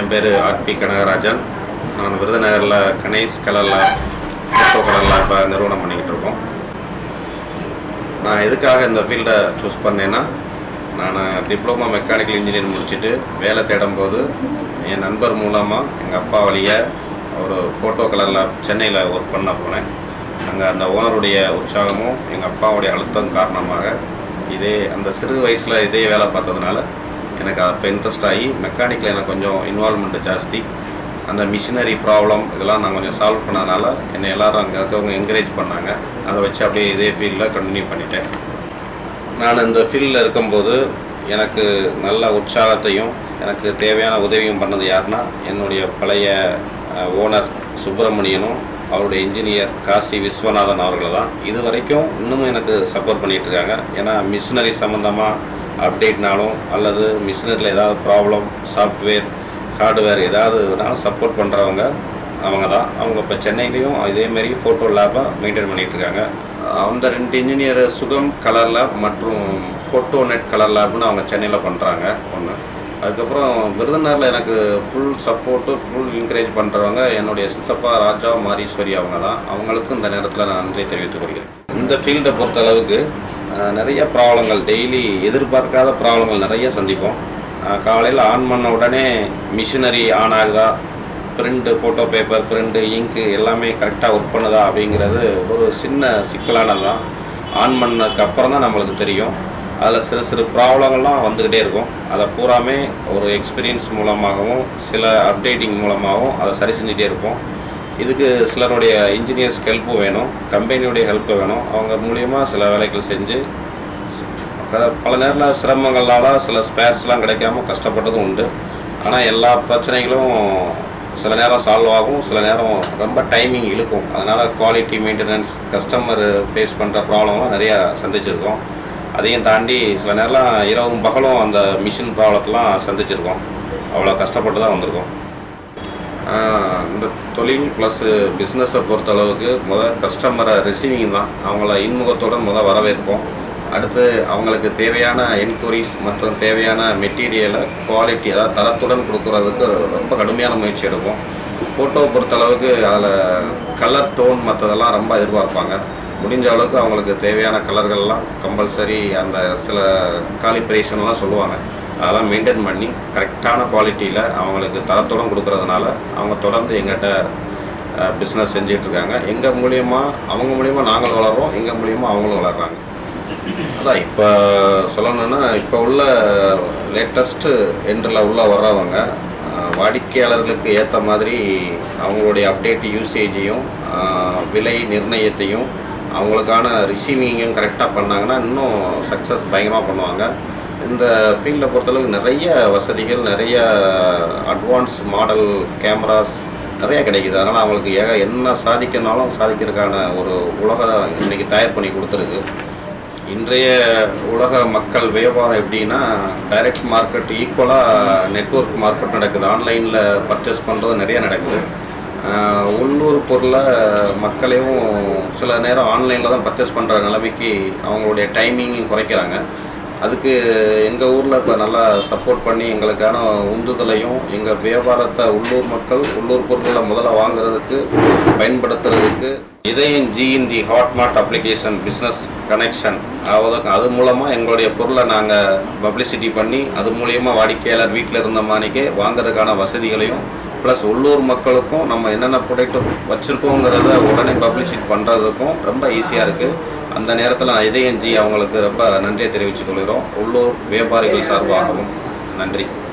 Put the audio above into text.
பேர் ஆர்பி கனகராஜன். நான் விருதுநகரில் கனேஷ்-ல ஃபோட்டோ கலரில் இப்போ நிறுவனம் பண்ணிக்கிட்டு இருக்கோம். நான் எதுக்காக இந்த ஃபீல்டை சூஸ் பண்ணேன்னா, நான் டிப்ளமோ மெக்கானிக்கல் இன்ஜினியரிங் முடிச்சுட்டு வேலை தேடும்போது என் நண்பர் மூலமாக எங்கள் அப்பா வழியாக ஒரு ஃபோட்டோ கலரில் சென்னையில் ஒர்க் பண்ண போனேன். அங்கே அந்த ஓனருடைய உற்சாகமும் எங்கள் அப்பாவுடைய அழுத்தம் காரணமாக அந்த சிறு வயசில் இதே வேலை பார்த்ததுனால எனக்கு அப்போ இன்ட்ரெஸ்ட் ஆகி மெக்கானிக்கில் எனக்கு கொஞ்சம் இன்வால்மெண்ட்டு ஜாஸ்தி. அந்த மிஷினரி ப்ராப்ளம் இதெல்லாம் நான் கொஞ்சம் சால்வ் பண்ணதுனால என்னை எல்லோரும் அங்கே இருக்கவங்க என்கரேஜ் பண்ணாங்க. அதை வச்சு அப்படியே இதே ஃபீல்டில் கண்டினியூ பண்ணிட்டேன். நான் இந்த ஃபீல்டில் இருக்கும்போது எனக்கு நல்ல உற்சாகத்தையும் எனக்கு தேவையான உதவியும் பண்ணது யாருன்னா, என்னுடைய பழைய ஓனர் சுப்பிரமணியனும் அவருடைய இன்ஜினியர் காசி விஸ்வநாதன் அவர்கள் தான். இது வரைக்கும் இன்னமும் எனக்கு சப்போர்ட் பண்ணிகிட்ருக்காங்க. ஏன்னா மிஷினரி சம்மந்தமாக அப்டேட்னாலும் அல்லது மிஷினரியில் ஏதாவது ப்ராப்ளம், சாஃப்ட்வேர், ஹார்ட்வேர் ஏதாவதுனாலும் சப்போர்ட் பண்ணுறவங்க அவங்க தான். அவங்க இப்போ சென்னையிலையும் இதேமாரி ஃபோட்டோ லேபை மெயின்டைன் பண்ணிகிட்ருக்காங்க. அந்த 2 இன்ஜினியர் சுகம் கலர் லேப் மற்றும் ஃபோட்டோ நெட் கலர் லேப்னு அவங்க சென்னையில் பண்ணுறாங்க ஒன்று. அதுக்கப்புறம் விருதுநகரில் எனக்கு ஃபுல் சப்போர்ட்டு, ஃபுல் என்கரேஜ் பண்ணுறவங்க என்னுடைய சித்தப்பா ராஜா மாரீஸ்வரி அவங்க தான். அவங்களுக்கும் இந்த நேரத்தில் நான் நன்றி தெரிவித்துக் கொள்கிறேன். இந்த ஃபீல்டை பொறுத்தளவுக்கு நிறைய ப்ராப்ளங்கள், டெய்லி எதிர்பார்க்காத ப்ராப்ளங்கள் நிறைய சந்திப்போம். காலையில் ஆன் பண்ண உடனே மிஷினரி ஆன் ஆகுதா, பிரிண்ட்டு, ஃபோட்டோ பேப்பர், பிரிண்ட்டு, இங்கு எல்லாமே கரெக்டாக ஒர்க் பண்ணுதா அப்படிங்கிறது ஒரு சின்ன சிக்கலானது தான். ஆன் பண்ணதுக்கு அப்புறம் தான் நம்மளுக்கு தெரியும். அதில் சிறு சிறு ப்ராப்ளங்கள்லாம் வந்துக்கிட்டே இருக்கும். அதை பூராமே ஒரு எக்ஸ்பீரியன்ஸ் மூலமாகவும் சில அப்டேட்டிங் மூலமாகவும் அதை சரி செஞ்சுட்டே இருப்போம். இதுக்கு சிலருடைய இன்ஜினியர்ஸ் ஹெல்ப்பும் வேணும், கம்பெனியுடைய ஹெல்ப்பு வேணும். அவங்க மூலியமாக சில வேலைகள் செஞ்சு பல நேரத்தில் சிரமங்களால் சில ஸ்பேர்ஸ்லாம் கிடைக்காம கஷ்டப்பட்டதும் உண்டு. ஆனால் எல்லா பிரச்சனைகளும் சில நேரம் சால்வ் ஆகும், சில நேரம் ரொம்ப டைமிங் இழுக்கும். அதனால் குவாலிட்டி மெயின்டெனன்ஸ், கஸ்டமர் ஃபேஸ் பண்ணுற ப்ராப்ளம்லாம் நிறையா சந்திச்சிருக்கோம். அதையும் தாண்டி சில நேரம்லாம் இரவும் பகலும் அந்த மிஷின் ப்ராப்ளத்தெலாம் சந்திச்சிருக்கோம். அவ்வளோ கஷ்டப்பட்டு தான் வந்திருக்கோம். இந்த தொழில் ப்ளஸ் பிஸ்னஸை பொறுத்தளவுக்கு கஸ்டமரை ரிசீவிங் தான். அவங்கள இன்முகத்துடன் வரவேற்போம். அடுத்து அவங்களுக்கு தேவையான என்கொயரிஸ் மற்றும் தேவையான மெட்டீரியலை குவாலிட்டி, அதாவது தரத்துடன் கொடுக்குறதுக்கு ரொம்ப கடுமையான முயற்சி எடுப்போம். ஃபோட்டோவை பொறுத்தளவுக்கு அதில் கலர், டோன் மற்றதெல்லாம் ரொம்ப எதிர்பார்ப்பாங்க. முடிஞ்ச அளவுக்கு அவங்களுக்கு தேவையான கலர்கள்லாம் கம்பல்சரி அந்த சில காலிப்ரேஷன்லாம் சொல்லுவாங்க. அதெல்லாம் மெயின்டைன் பண்ணி கரெக்டான குவாலிட்டியில் அவங்களுக்கு தரத்துடன் கொடுக்கறதுனால அவங்க தொடர்ந்து எங்கிட்ட பிஸ்னஸ் செஞ்சிட்ருக்காங்க. எங்கள் மூலியமாக அவங்க மூலியமாக நாங்கள் வளர்கிறோம், எங்கள் மூலியமாக அவங்களும் வளர்கிறாங்க. அதான் இப்போ சொல்லணுன்னா, இப்போ உள்ள லேட்டஸ்ட்டு எண்டில் உள்ள வர்றவங்க வாடிக்கையாளர்களுக்கு ஏற்ற மாதிரி அவங்களுடைய அப்டேட் யூசேஜையும் விலை நிர்ணயத்தையும் அவங்களுக்கான ரிசீவிங்கும் கரெக்டாக பண்ணாங்கன்னா இன்னும் சக்ஸஸ் பயங்கரமாக பண்ணுவாங்க. இந்த ஃபீல்டை பொறுத்தளவுக்கு நிறைய வசதிகள், நிறைய அட்வான்ஸ் மாடல் கேமராஸ் நிறையா கிடைக்குது. அதனால் அவங்களுக்கு என்ன சாதிக்கனாலும் சாதிக்கிறதுக்கான ஒரு உலகம் இன்றைக்கி தயார் பண்ணி கொடுத்துருக்கு. இன்றைய உலக மக்கள் வியாபாரம் எப்படின்னா, டைரக்ட் மார்க்கெட் ஈக்குவலாக நெட்வொர்க் மார்க்கெட் நடக்குது. ஆன்லைனில் பர்ச்சேஸ் பண்ணுறது நிறைய நடக்குது. உள்ளூர் பொருளை மக்களையும் சில நேரம் ஆன்லைனில் தான் பர்ச்சேஸ் பண்ணுற நிலைமைக்கு அவங்களுடைய டைமிங்கும் குறைக்கிறாங்க. அதுக்கு எங்கள் ஊரில் இப்போ நல்லா சப்போர்ட் பண்ணி எங்களுக்கான உந்துதலையும் எங்கள் வியாபாரத்தை உள்ளூர் மக்கள் உள்ளூர் பொருட்களை முதல்ல வாங்குறதுக்கு பயன்படுத்துறதுக்கு Idhayam G hot mart application business connection அது மூலமாக எங்களுடைய பொருளை நாங்கள் பப்ளிசிட்டி பண்ணி அது மூலியமாக வாடிக்கையாளர் வீட்டில் இருந்த மாணிக்கே வாங்குறதுக்கான வசதிகளையும் ப்ளஸ் உள்ளூர் மக்களுக்கும் நம்ம என்னென்ன ப்ராடக்ட் வச்சுருக்கோங்கிறத உடனே பப்ளிசிட்டி பண்ணுறதுக்கும் ரொம்ப ஈஸியாக இருக்குது. அந்த நேரத்தில் நான் இதயம் அவங்களுக்கு ரொம்ப நன்றியை தெரிவித்துக் கொள்கிறோம். உள்ளூர் வியாபாரிகள் சார்பாகவும் நன்றி.